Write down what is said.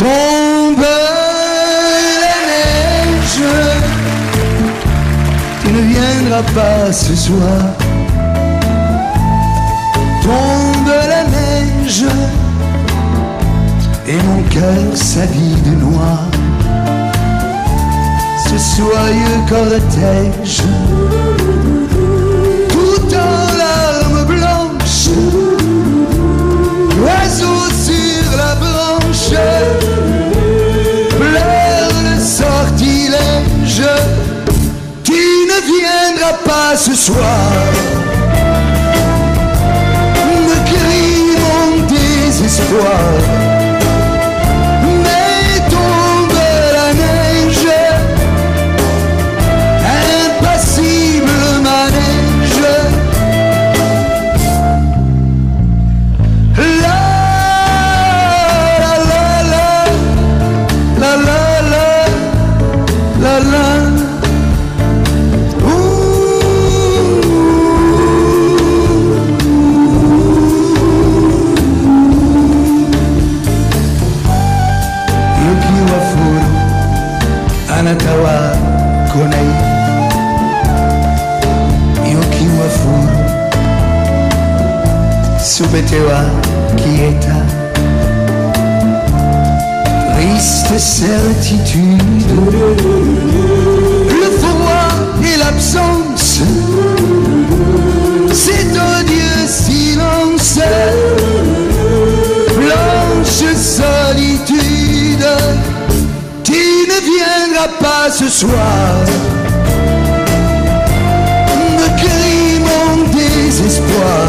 Tombe la neige, tu ne viendras pas ce soir. Tombe la neige, et mon cœur s'habille de noir. Ce soyeux cortège, tout en larmes blanches, l'oiseau sur la branche pleure le sortilège. Tu ne viendras pas ce soir, me crie mon désespoir. Mais tombe la neige, impassible manège. La la la la la la la la la. Anatawa konai yokiwa furu subetewa quieta. Triste certitude, le froid et l'absence, cet odieux silence, blanche solitude. Tu ne viendras pas ce soir, me crie mon désespoir.